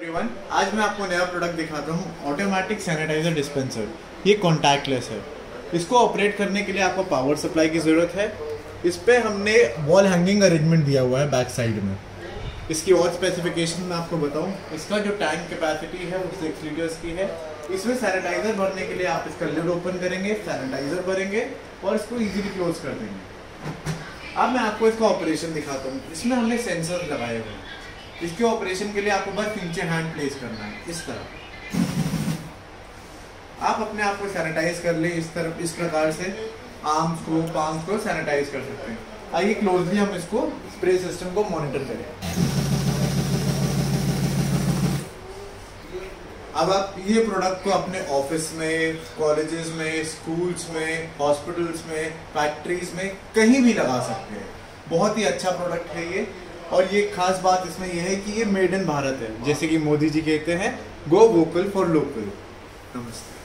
Everyone, आज मैं आपको नया प्रोडक्ट दिखाता हूँ ऑटोमेटिक सैनिटाइजर डिस्पेंसर। ये कॉन्टैक्टलेस है। इसको ऑपरेट करने के लिए आपको पावर सप्लाई की ज़रूरत है। इस पे हमने वॉल हैंगिंग अरेंजमेंट दिया हुआ है बैक साइड में। इसकी और स्पेसिफिकेशन मैं आपको बताऊँ, इसका जो टैंक कैपेसिटी है वो 6 लीटर्स की है। इसमें सैनिटाइजर भरने के लिए आप इसका लिड ओपन करेंगे, सैनिटाइजर भरेंगे और इसको ईजिली क्लोज कर देंगे। अब मैं आपको इसका ऑपरेशन दिखाता हूँ। इसमें हमने सेंसर लगाए हुए हैं। इसके ऑपरेशन के लिए आपको बस नीचे हैंड प्लेस करना है, इस तरह। आप अपने आप को सैनिटाइज कर ले इस तरफ, इस प्रकार से आर्म्स को, पाम्स को सैनिटाइज कर सकते हैं। आइए क्लोजली हम इसको स्प्रे सिस्टम को मॉनिटर करें। अब आप ये प्रोडक्ट को अपने ऑफिस में, कॉलेजेस में, स्कूल्स में, हॉस्पिटल्स में, फैक्ट्रीज में कहीं भी लगा सकते हैं। बहुत ही अच्छा प्रोडक्ट है ये। और ये खास बात इसमें यह है कि ये मेड इन भारत है, जैसे कि मोदी जी कहते हैं, गो वोकल फॉर लोकल। नमस्ते।